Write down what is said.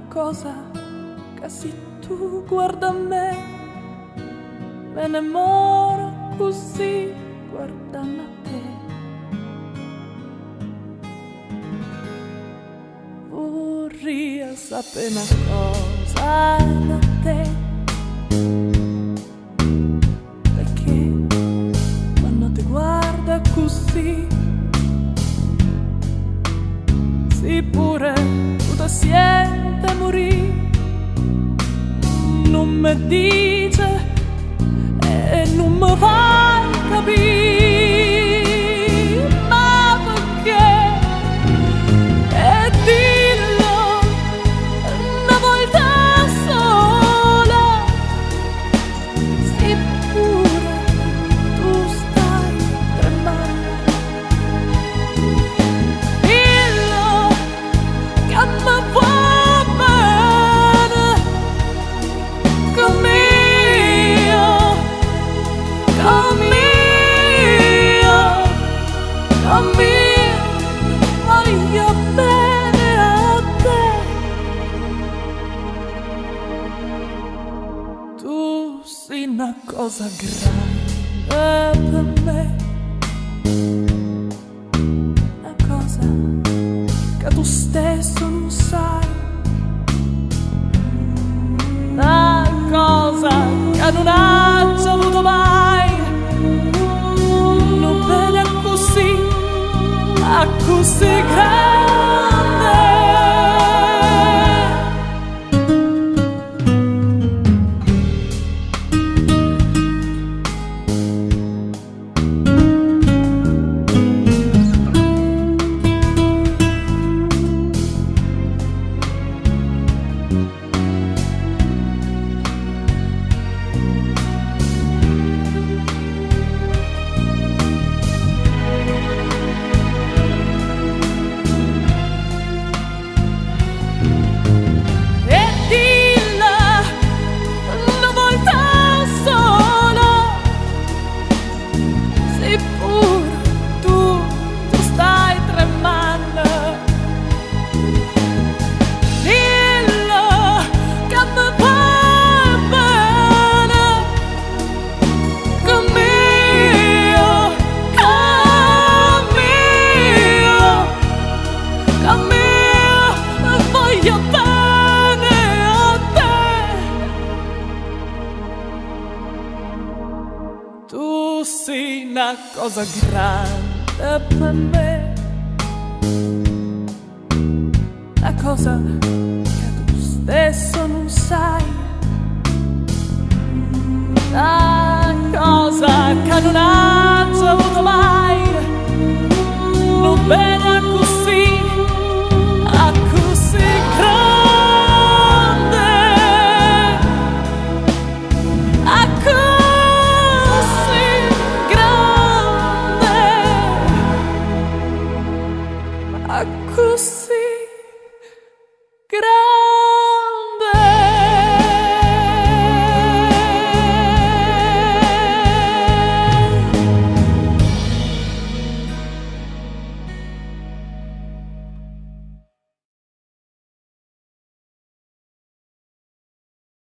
cosa che se tu guarda me innamoro così guardando a te. Vorrei sapere una cosa da te, perché quando ti guarda così sì pure tu ti senti morire, non mi dice e non mi fai capire, ma perché? E dillo una volta sola, sì pure tu stai tremando. Dillo che mi va bene come voglio bene a te. Tu sei una cosa grande per me, una cosa che tu stesso non sai, una cosa che non hai avuto mai. Così grande. Tu sei una cosa grande per me, una cosa che tu stesso non sai, una cosa che non hai avuto mai, non bene così, così grande, così